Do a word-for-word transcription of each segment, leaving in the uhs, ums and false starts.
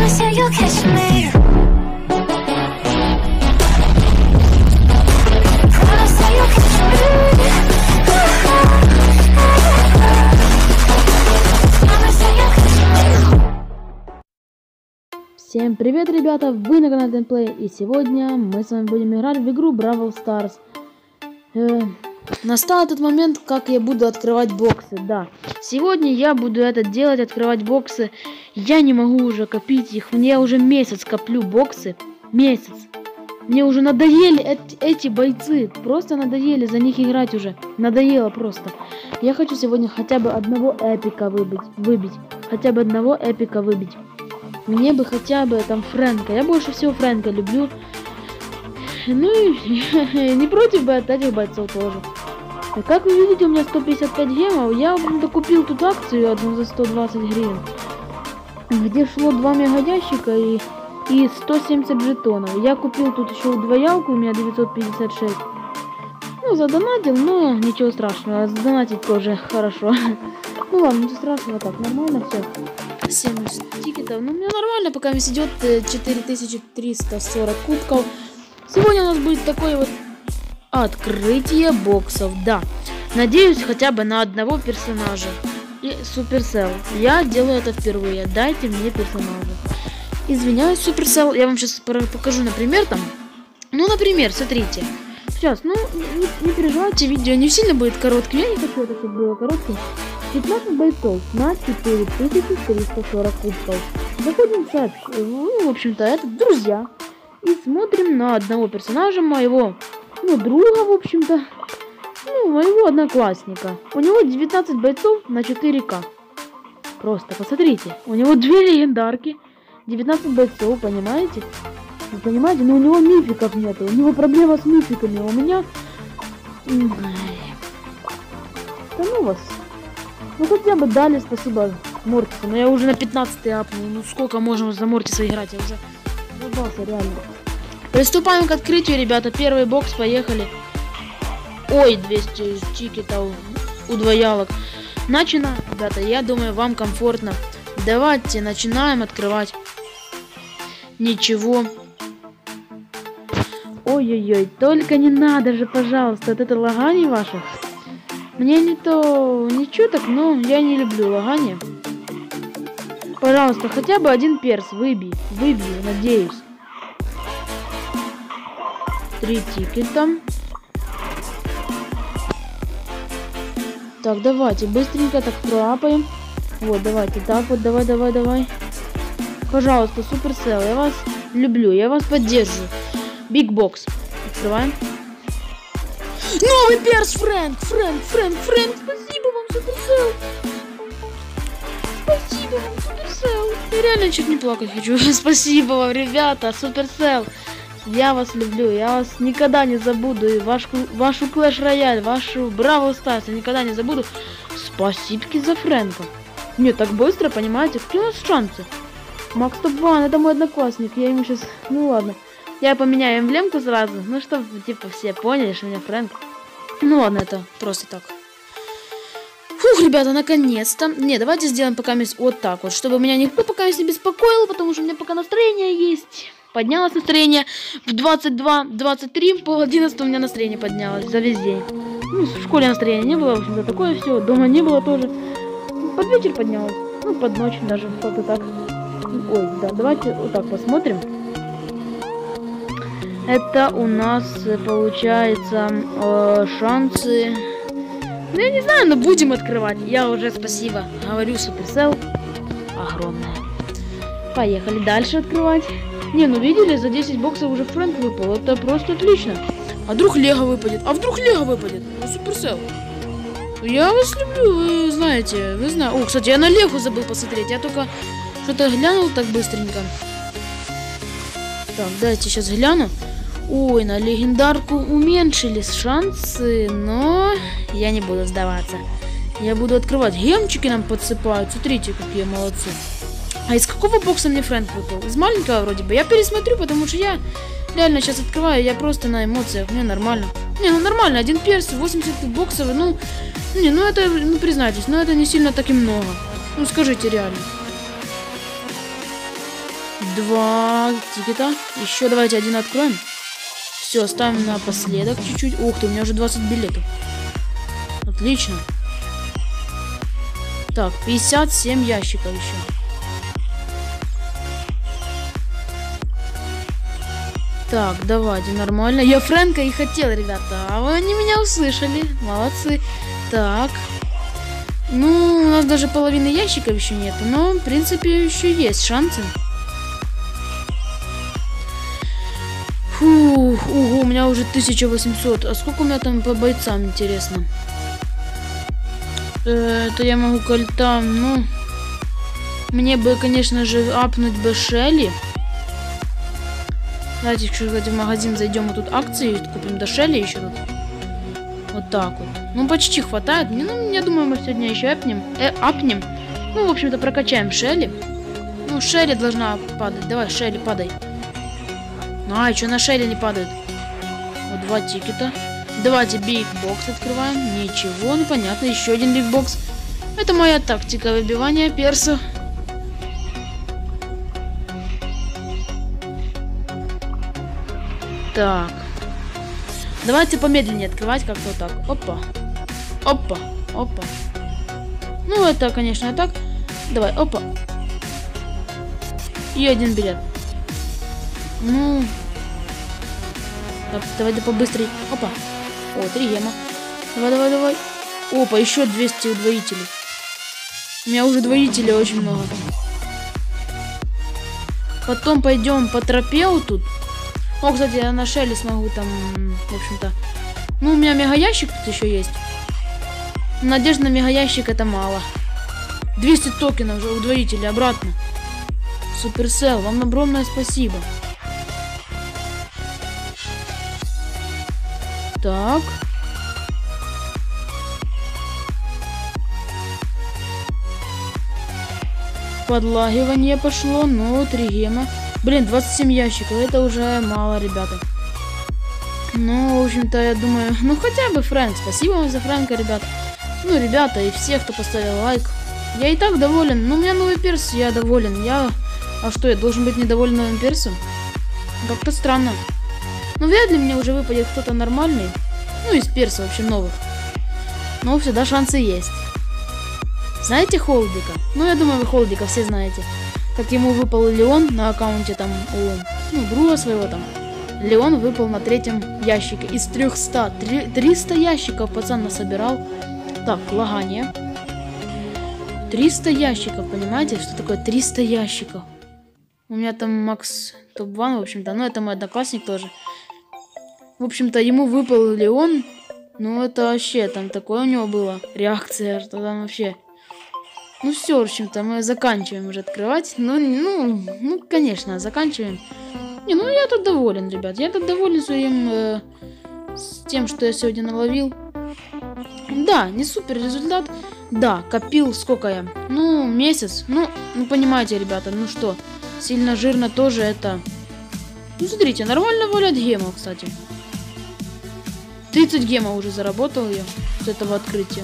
Promise you you'll catch me. Promise you you'll catch me. Promise you you'll catch me. Всем привет, ребята! Вы на канале Тенплей, и сегодня мы с вами будем играть в игру Бравл Старс. Э, настал этот момент, как я буду открывать боксы. Да, сегодня я буду это делать, открывать боксы. Я не могу уже копить их. Мне уже месяц коплю боксы. Месяц. Мне уже надоели эти, эти бойцы. Просто надоели за них играть уже. Надоело просто. Я хочу сегодня хотя бы одного эпика выбить. выбить. Хотя бы одного эпика выбить. Мне бы хотя бы там Фрэнка. Я больше всего Фрэнка люблю. Ну и не против бы от этих бойцов тоже. И как вы видите, у меня сто пятьдесят пять гемов. Я, в общем-то, купил тут акцию одну за сто двадцать гривен. Где шло два мегаящика и, и сто семьдесят жетонов. Я купил тут еще удвоялку, у меня девятьсот пятьдесят шесть. Ну, задонатил, но ничего страшного. Задонатить тоже хорошо. Ну ладно, ничего страшного, так, нормально все. семьдесят тикетов. Ну, мне нормально, пока здесь идет четыре тысячи триста сорок кубков. Сегодня у нас будет такое вот открытие боксов. Да, надеюсь хотя бы на одного персонажа. И Supercell. Я делаю это впервые. Дайте мне персонажа. Извиняюсь, Supercell. Я вам сейчас покажу, например, там. Ну, например, смотрите. Сейчас, ну, не, не переживайте, видео не сильно будет коротким. Я не хочу это, чтобы было коротким. пятнадцать бойцов на четыре тысячи триста сорок кубков. Заходим в сайт, ну, в общем-то, это друзья. И смотрим на одного персонажа моего, ну, друга, в общем-то, ну, моего одноклассника. У него девятнадцать бойцов на четыре ка. Просто посмотрите, у него две легендарки, девятнадцать бойцов, понимаете? Вы понимаете, но у него мификов нету, у него проблема с мификами, у меня... Да ну вас... Ну хотя бы дали, спасибо Мортису. Но я уже на пятнадцатый апнул. Ну сколько можно за Мортиса играть? Я уже задался реально. Приступаем к открытию, ребята. Первый бокс, поехали. Ой, двести тикетов удвоялок. Начинаем, ребята. Я думаю, вам комфортно. Давайте начинаем открывать. Ничего. Ой-ой-ой, только не надо же, пожалуйста, от это лаганий ваших. Мне не то, ничего так, но я не люблю лагания. Пожалуйста, хотя бы один перс выбей, выбью, надеюсь. Три тикета. Так, давайте, быстренько так проапаем. Вот, давайте, так вот, давай, давай, давай. Пожалуйста, Supercell, я вас люблю, я вас поддержу. Биг бокс. Открываем. Новый перс, Фрэнк, Фрэнк, Фрэнк, Фрэнк, спасибо вам, Supercell. Спасибо вам, Supercell. Я реально чуть не плакать хочу. Спасибо вам, ребята, Supercell. Я вас люблю, я вас никогда не забуду. И вашу, вашу Clash Royale, вашу Бравл Старс я никогда не забуду. Спасибо за Фрэнка. Не, так быстро, понимаете? Какие у нас шансы? Макс Топ Ван, это мой одноклассник. Я ему сейчас... Ну ладно. Я поменяю эмблемку сразу, ну чтобы типа все поняли, что у меня Фрэнк. Ну ладно, это просто так. Фух, ребята, наконец-то. Не, давайте сделаем пока вот так вот, чтобы меня никто пока не беспокоил, потому что у меня пока настроение есть. Поднялось настроение в двадцать два двадцать три, пол одиннадцатого у меня настроение поднялось за весь день. Ну, в школе настроения не было, в общем-то, такое все. Дома не было тоже. Под вечер поднялось, ну, под ночь даже, как-то так. Ой, да, давайте вот так посмотрим. Это у нас получается э, шансы. Ну я не знаю, но будем открывать. Я уже спасибо говорю Supercell огромное. Поехали дальше открывать. Не, ну видели, за десять боксов уже Фрэнк выпал. Это просто отлично. А вдруг Лего выпадет? А вдруг Лего выпадет? Ну Supercell. Я вас люблю, вы знаете. Вы знаете. О, кстати, я на Лего забыл посмотреть. Я только что-то глянул так быстренько. Так, давайте сейчас гляну. Ой, на легендарку уменьшились шансы, но я не буду сдаваться. Я буду открывать. Гемчики нам подсыпают. Смотрите, какие молодцы. А из какого бокса мне Фрэнк выпал? Из маленького вроде бы. Я пересмотрю, потому что я реально сейчас открываю. Я просто на эмоциях. Мне нормально. Не, ну нормально. Один перс, восемьдесят боксов. Ну, не, ну это, ну признайтесь, ну это не сильно так и много. Ну скажите реально. Два тикета. Еще давайте один откроем. Все, оставим напоследок чуть-чуть. Ух ты, у меня уже двадцать билетов. Отлично. Так, пятьдесят семь ящиков еще. Так, давайте, нормально. Я Фрэнка и хотел, ребята. А вы они меня услышали. Молодцы. Так. Ну, у нас даже половины ящиков еще нет. Но, в принципе, еще есть шансы. Фух, ого, у меня уже тысяча восемьсот. А сколько у меня там по бойцам, интересно? Э, это я могу кольтам, ну... Мне бы, конечно же, апнуть бы Шелли. Давайте, кстати, в магазин зайдем, и тут акции купим до Шелли еще тут. Вот так вот. Ну, почти хватает. Ну, я думаю, мы сегодня еще апнем. Э, апнем. Ну, в общем-то, прокачаем Шелли. Ну, Шелли должна падать. Давай, Шелли, падай. А, что на Шелли не падает? Вот два тикета. Давайте биг-бокс открываем. Ничего, ну понятно, еще один биг-бокс. Это моя тактика выбивания перса. Так. Давайте помедленнее открывать, как-то вот так. Опа. Опа. Опа. Ну, это, конечно, так. Давай, опа. И один билет. Ну... Так, давай, да побыстрее. Опа. О, три гема. Давай, давай, давай. Опа, еще двести удвоителей. У меня уже двоителей очень много. Потом пойдем по тропе вот тут. О, кстати, я на Шелли смогу там, в общем-то. Ну, у меня мега-ящик тут еще есть. Надежда на мега-ящик это мало. двести токенов уже удвоителей обратно. Суперсел, вам огромное спасибо. Так. Подлагивание пошло, но три гема. Блин, двадцать семь ящиков, это уже мало, ребята. Ну, в общем-то, я думаю, ну хотя бы Фрэнк. Спасибо вам за Фрэнка, ребята. Ну, ребята, и все, кто поставил лайк. Я и так доволен. Ну, у меня новый перс, я доволен. Я... А что, я должен быть недоволен новым персом? Как-то странно. Ну, вряд ли мне уже выпадет кто-то нормальный. Ну, из персов вообще новых. Но всегда шансы есть. Знаете Холдика? Ну, я думаю, вы Холдика все знаете. Как ему выпал Леон на аккаунте там у, ну, друга своего там. Леон выпал на третьем ящике из трёхсот. триста ящиков пацан насобирал. Так, лагание. триста ящиков, понимаете? Что такое триста ящиков? У меня там Макс топ один, в общем-то. Ну, это мой одноклассник тоже. В общем-то, ему выпал Леон. Ну, это вообще там такое у него было. Реакция, что там вообще... Ну все, в общем-то, мы заканчиваем уже открывать. Ну, ну, ну, конечно, заканчиваем. Не, ну я тут доволен, ребят. Я тут доволен своим... Э, с тем, что я сегодня наловил. Да, не супер результат. Да, копил сколько я? Ну, месяц. Ну, ну, понимаете, ребята, ну что... Сильно жирно тоже это... Ну, смотрите, нормально валят гемов, кстати. тридцать гемов уже заработал я с этого открытия.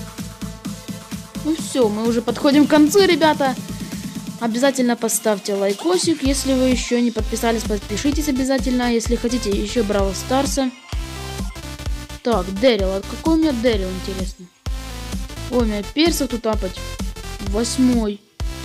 Ну все, мы уже подходим к концу, ребята. Обязательно поставьте лайкосик. Если вы еще не подписались, подпишитесь обязательно. Если хотите еще Бравл Старса. Так, Дэрил. А какой у меня Дэрил, интересно? Ой, у меня персов тут апать. Восьмой.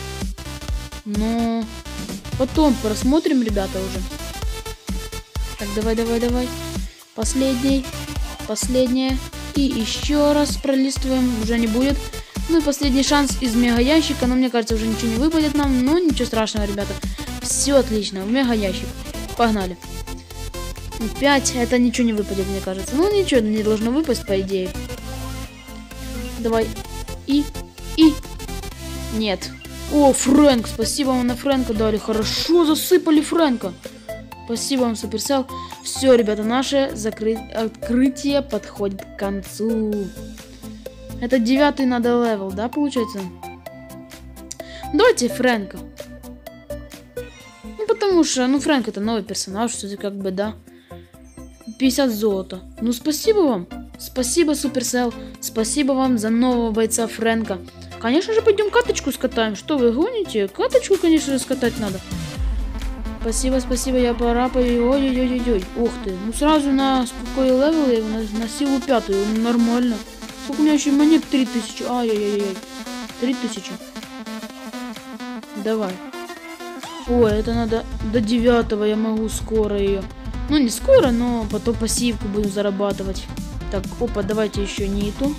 Но... Потом просмотрим, ребята, уже. Так, давай, давай, давай. Последний. Последнее. И еще раз пролистываем. Уже не будет. Ну и последний шанс из мега ящика. Но мне кажется, уже ничего не выпадет нам. Но ничего страшного, ребята. Все отлично. В мега ящик. Погнали. пять. Это ничего не выпадет, мне кажется. Ну ничего не должно выпасть, по идее. Давай. И. И. Нет. О, Фрэнк. Спасибо вам на Фрэнка дали. Хорошо засыпали Фрэнка. Спасибо вам, Суперсел. Все, ребята, наше закры... открытие подходит к концу. Это девятый надо левел, да, получается? Давайте Фрэнка. Ну, потому что, ну, Фрэнк это новый персонаж, что как бы, да. пятьдесят золота. Ну, спасибо вам. Спасибо, Суперсел. Спасибо вам за нового бойца Фрэнка. Конечно же, пойдем каточку скатаем. Что вы гоните? Каточку, конечно же, скатать надо. Спасибо, спасибо, я порапаю. Ой-ой-ой-ой. Ух ты. Ну сразу на какой левел я? На, на силу пятую. Ну, нормально. Сколько у меня еще монет? Три тысячи. Ай-яй-яй-яй. Три тысячи. Давай. Ой, это надо до девятого, я могу скоро ее. Ну не скоро, но потом пассивку буду зарабатывать. Так, опа, давайте еще ниту.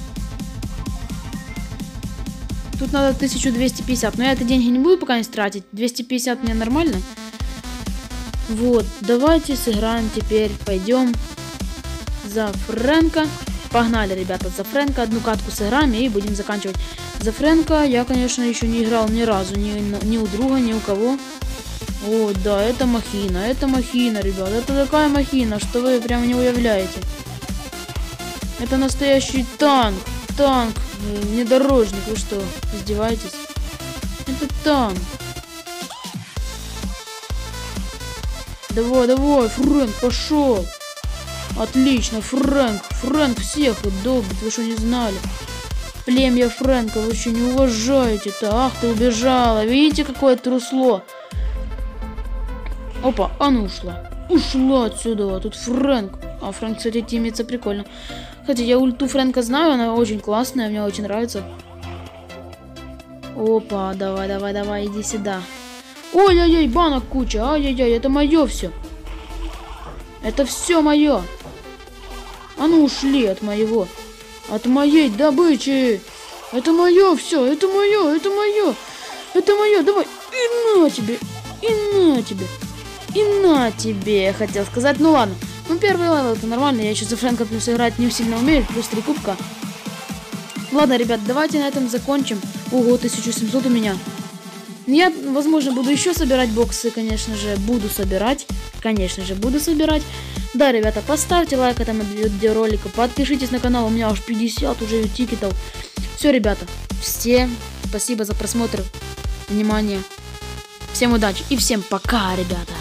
Тут надо тысячу двести пятьдесят. Но я это деньги не буду пока не тратить. двести пятьдесят мне нормально. Вот, давайте сыграем теперь. Пойдем за Фрэнка. Погнали, ребята, за Фрэнка. Одну катку сыграем и будем заканчивать. За Фрэнка я, конечно, еще не играл ни разу. Ни, ни у друга, ни у кого. О, да, это махина. Это махина, ребят. Это такая махина, что вы прям не уявляете. Это настоящий танк. Танк. Внедорожник. Вы что, издеваетесь? Это танк. Давай, давай, Фрэнк, пошел. Отлично, Фрэнк. Фрэнк всех долбит, вы что не знали? Племя Фрэнка вы еще не уважаете-то. Ах, ты убежала. Видите, какое трусло? Опа, она ушла. Ушла отсюда. Тут Фрэнк. А Фрэнк, кстати, тимится прикольно. Кстати, я ульту Фрэнка знаю, она очень классная, мне очень нравится. Опа, давай, давай, давай, иди сюда. Ой-ой-ой, банок куча. Ай-яй-яй, это мое все. Это все мое. А ну ушли от моего. От моей добычи. Это мое все. Это мое. Это мое. Это мое. Давай. И на тебе. И на тебе. И на тебе, я хотел сказать. Ну ладно. Ну первый левел это нормально. Я еще за Фрэнка плюс играть не сильно умею. Плюс три кубка. Ладно, ребят, давайте на этом закончим. Ого, тысяча семьсот у меня. Я, возможно, буду еще собирать боксы, конечно же, буду собирать, конечно же, буду собирать. Да, ребята, поставьте лайк этому видеоролику, подпишитесь на канал, у меня аж пятьдесят уже тикетов. Все, ребята, всем спасибо за просмотр, внимание, всем удачи и всем пока, ребята.